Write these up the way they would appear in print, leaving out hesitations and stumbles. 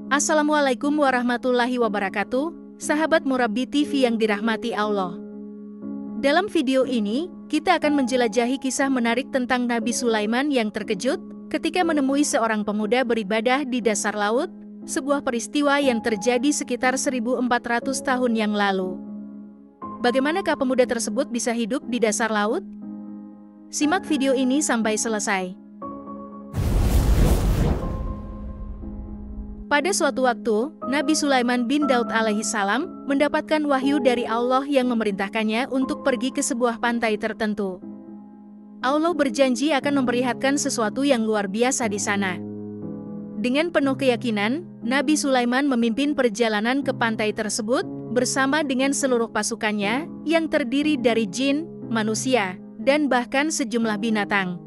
Assalamualaikum warahmatullahi wabarakatuh, sahabat Murabbi TV yang dirahmati Allah. Dalam video ini, kita akan menjelajahi kisah menarik tentang Nabi Sulaiman yang terkejut ketika menemui seorang pemuda beribadah di dasar laut, sebuah peristiwa yang terjadi sekitar 1400 tahun yang lalu. Bagaimanakah pemuda tersebut bisa hidup di dasar laut? Simak video ini sampai selesai. Pada suatu waktu, Nabi Sulaiman bin Daud alaihissalam mendapatkan wahyu dari Allah yang memerintahkannya untuk pergi ke sebuah pantai tertentu. Allah berjanji akan memperlihatkan sesuatu yang luar biasa di sana. Dengan penuh keyakinan, Nabi Sulaiman memimpin perjalanan ke pantai tersebut bersama dengan seluruh pasukannya yang terdiri dari jin, manusia, dan bahkan sejumlah binatang.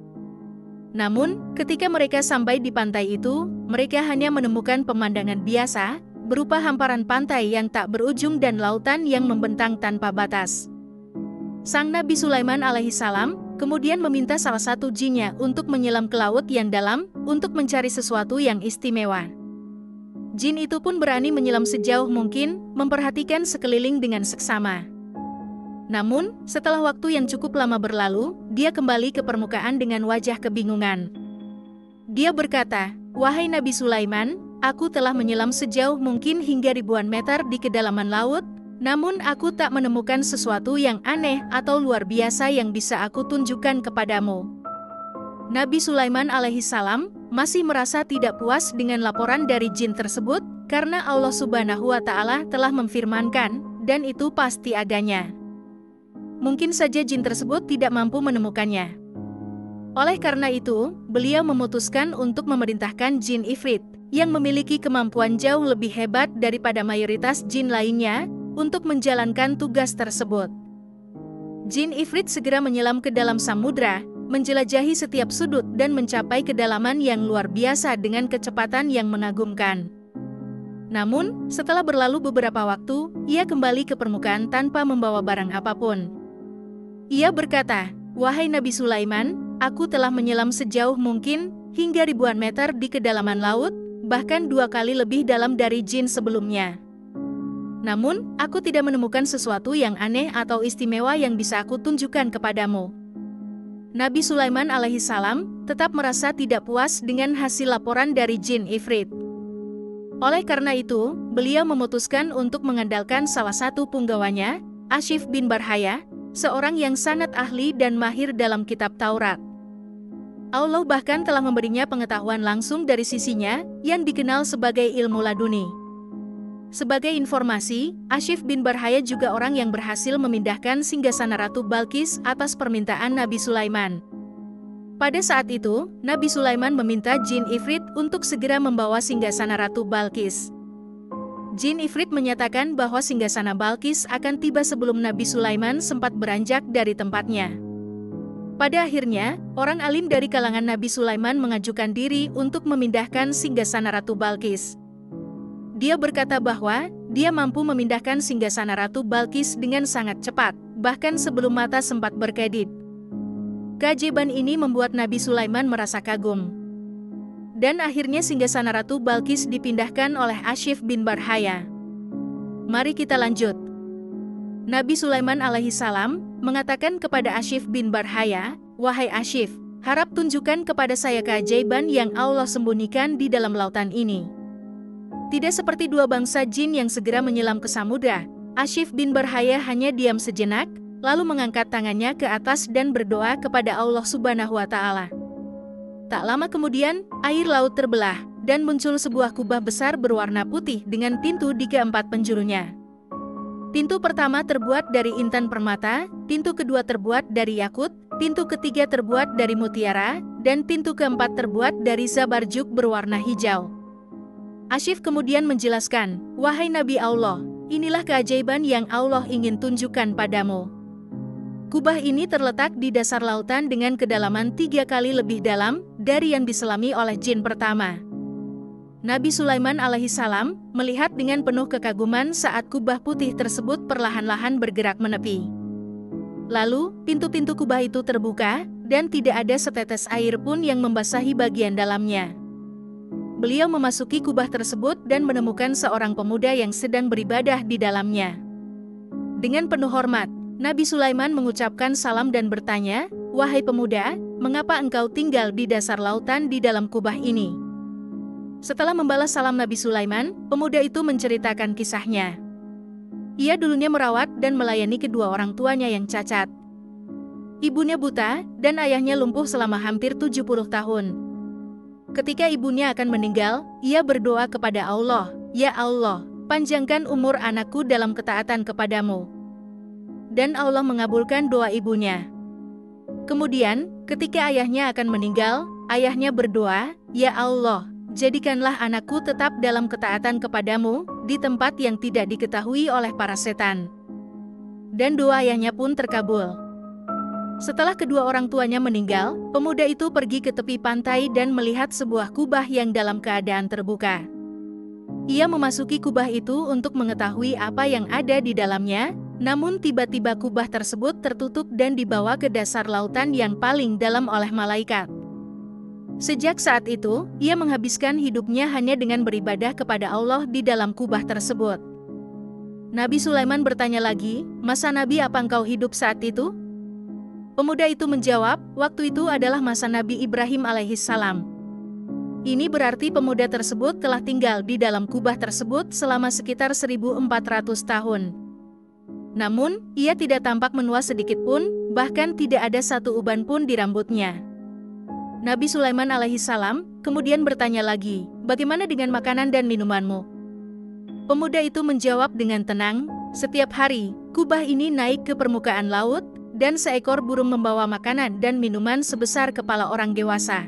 Namun, ketika mereka sampai di pantai itu, mereka hanya menemukan pemandangan biasa, berupa hamparan pantai yang tak berujung dan lautan yang membentang tanpa batas. Sang Nabi Sulaiman alaihissalam kemudian meminta salah satu jinnya untuk menyelam ke laut yang dalam, untuk mencari sesuatu yang istimewa. Jin itu pun berani menyelam sejauh mungkin, memperhatikan sekeliling dengan seksama. Namun, setelah waktu yang cukup lama berlalu, dia kembali ke permukaan dengan wajah kebingungan. Dia berkata, "Wahai Nabi Sulaiman, aku telah menyelam sejauh mungkin hingga ribuan meter di kedalaman laut, namun aku tak menemukan sesuatu yang aneh atau luar biasa yang bisa aku tunjukkan kepadamu." Nabi Sulaiman alaihissalam masih merasa tidak puas dengan laporan dari jin tersebut, karena Allah Subhanahu wa Ta'ala telah memfirmankan, dan itu pasti adanya. Mungkin saja jin tersebut tidak mampu menemukannya. Oleh karena itu, beliau memutuskan untuk memerintahkan jin Ifrit, yang memiliki kemampuan jauh lebih hebat daripada mayoritas jin lainnya, untuk menjalankan tugas tersebut. Jin Ifrit segera menyelam ke dalam samudra, menjelajahi setiap sudut dan mencapai kedalaman yang luar biasa dengan kecepatan yang mengagumkan. Namun, setelah berlalu beberapa waktu, ia kembali ke permukaan tanpa membawa barang apapun. Ia berkata, "Wahai Nabi Sulaiman, aku telah menyelam sejauh mungkin, hingga ribuan meter di kedalaman laut, bahkan 2 kali lebih dalam dari jin sebelumnya. Namun, aku tidak menemukan sesuatu yang aneh atau istimewa yang bisa aku tunjukkan kepadamu." Nabi Sulaiman alaihissalam tetap merasa tidak puas dengan hasil laporan dari jin Ifrit. Oleh karena itu, beliau memutuskan untuk mengandalkan salah satu punggawanya, Ashif bin Barhaya, seorang yang sangat ahli dan mahir dalam kitab Taurat. Allah bahkan telah memberinya pengetahuan langsung dari sisinya, yang dikenal sebagai ilmu laduni. Sebagai informasi, Ashif bin Barhaya juga orang yang berhasil memindahkan singgasana Ratu Balqis atas permintaan Nabi Sulaiman. Pada saat itu, Nabi Sulaiman meminta jin Ifrit untuk segera membawa singgasana Ratu Balqis. Jin Ifrit menyatakan bahwa singgasana Balqis akan tiba sebelum Nabi Sulaiman sempat beranjak dari tempatnya. Pada akhirnya, orang alim dari kalangan Nabi Sulaiman mengajukan diri untuk memindahkan singgasana Ratu Balqis. Dia berkata bahwa dia mampu memindahkan singgasana Ratu Balqis dengan sangat cepat, bahkan sebelum mata sempat berkedip. Keajaiban ini membuat Nabi Sulaiman merasa kagum. Dan akhirnya singgasana Ratu Balqis dipindahkan oleh Ashif bin Barhaya. Mari kita lanjut. Nabi Sulaiman alaihissalam mengatakan kepada Ashif bin Barhaya, "Wahai Ashif, harap tunjukkan kepada saya keajaiban yang Allah sembunyikan di dalam lautan ini." Tidak seperti dua bangsa jin yang segera menyelam ke samudra, Ashif bin Barhaya hanya diam sejenak, lalu mengangkat tangannya ke atas dan berdoa kepada Allah Subhanahu wa Ta'ala. Tak lama kemudian, air laut terbelah, dan muncul sebuah kubah besar berwarna putih dengan pintu di keempat penjurunya. Pintu pertama terbuat dari intan permata, pintu kedua terbuat dari yakut, pintu ketiga terbuat dari mutiara, dan pintu keempat terbuat dari zabarjuk berwarna hijau. Ashif kemudian menjelaskan, "Wahai Nabi Allah, inilah keajaiban yang Allah ingin tunjukkan padamu." Kubah ini terletak di dasar lautan dengan kedalaman 3 kali lebih dalam dari yang diselami oleh jin pertama. Nabi Sulaiman alaihissalam melihat dengan penuh kekaguman saat kubah putih tersebut perlahan-lahan bergerak menepi. Lalu, pintu-pintu kubah itu terbuka, dan tidak ada setetes air pun yang membasahi bagian dalamnya. beliau memasuki kubah tersebut dan menemukan seorang pemuda yang sedang beribadah di dalamnya. Dengan penuh hormat, Nabi Sulaiman mengucapkan salam dan bertanya, "Wahai pemuda, mengapa engkau tinggal di dasar lautan di dalam kubah ini?" Setelah membalas salam Nabi Sulaiman, pemuda itu menceritakan kisahnya. Ia dulunya merawat dan melayani kedua orang tuanya yang cacat. Ibunya buta, dan ayahnya lumpuh selama hampir 70 tahun. Ketika ibunya akan meninggal, ia berdoa kepada Allah, "Ya Allah, panjangkan umur anakku dalam ketaatan kepadamu." Dan Allah mengabulkan doa ibunya. Kemudian, ketika ayahnya akan meninggal, ayahnya berdoa, "Ya Allah, jadikanlah anakku tetap dalam ketaatan kepadamu, di tempat yang tidak diketahui oleh para setan." Dan doa ayahnya pun terkabul. Setelah kedua orang tuanya meninggal, pemuda itu pergi ke tepi pantai dan melihat sebuah kubah yang dalam keadaan terbuka. Ia memasuki kubah itu untuk mengetahui apa yang ada di dalamnya, namun tiba-tiba kubah tersebut tertutup dan dibawa ke dasar lautan yang paling dalam oleh malaikat. Sejak saat itu, ia menghabiskan hidupnya hanya dengan beribadah kepada Allah di dalam kubah tersebut. Nabi Sulaiman bertanya lagi, "Masa Nabi apa engkau hidup saat itu?" Pemuda itu menjawab, "Waktu itu adalah masa Nabi Ibrahim alaihissalam." Ini berarti pemuda tersebut telah tinggal di dalam kubah tersebut selama sekitar 1400 tahun. Namun, ia tidak tampak menua sedikit pun, bahkan tidak ada satu uban pun di rambutnya. Nabi Sulaiman alaihissalam kemudian bertanya lagi, "Bagaimana dengan makanan dan minumanmu?" Pemuda itu menjawab dengan tenang, "Setiap hari, kubah ini naik ke permukaan laut, dan seekor burung membawa makanan dan minuman sebesar kepala orang dewasa.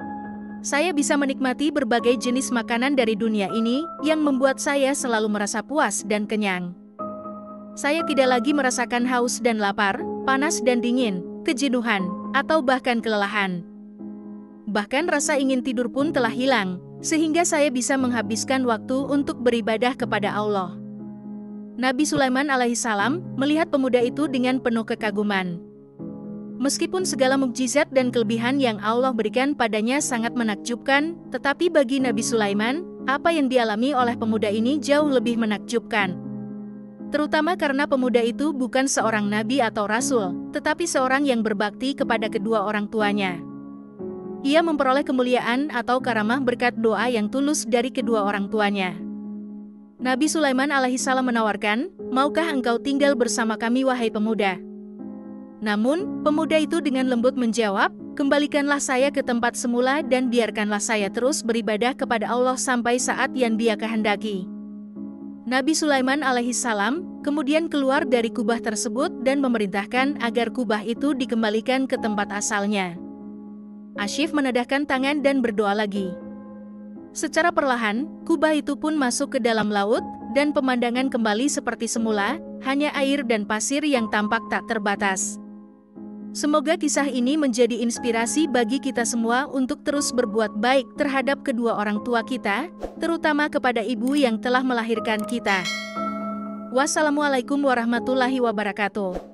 Saya bisa menikmati berbagai jenis makanan dari dunia ini, yang membuat saya selalu merasa puas dan kenyang. Saya tidak lagi merasakan haus dan lapar, panas dan dingin, kejenuhan, atau bahkan kelelahan. Bahkan rasa ingin tidur pun telah hilang, sehingga saya bisa menghabiskan waktu untuk beribadah kepada Allah." Nabi Sulaiman alaihissalam melihat pemuda itu dengan penuh kekaguman. Meskipun segala mukjizat dan kelebihan yang Allah berikan padanya sangat menakjubkan, tetapi bagi Nabi Sulaiman, apa yang dialami oleh pemuda ini jauh lebih menakjubkan. Terutama karena pemuda itu bukan seorang nabi atau rasul, tetapi seorang yang berbakti kepada kedua orang tuanya. Ia memperoleh kemuliaan atau karamah berkat doa yang tulus dari kedua orang tuanya. Nabi Sulaiman alaihissalam menawarkan, "Maukah engkau tinggal bersama kami wahai pemuda?" Namun, pemuda itu dengan lembut menjawab, "Kembalikanlah saya ke tempat semula dan biarkanlah saya terus beribadah kepada Allah sampai saat yang Dia kehendaki." Nabi Sulaiman alaihissalam kemudian keluar dari kubah tersebut dan memerintahkan agar kubah itu dikembalikan ke tempat asalnya. Asyif menadahkan tangan dan berdoa lagi. Secara perlahan, kubah itu pun masuk ke dalam laut, dan pemandangan kembali seperti semula, hanya air dan pasir yang tampak tak terbatas. Semoga kisah ini menjadi inspirasi bagi kita semua untuk terus berbuat baik terhadap kedua orang tua kita, terutama kepada ibu yang telah melahirkan kita. Wassalamualaikum warahmatullahi wabarakatuh.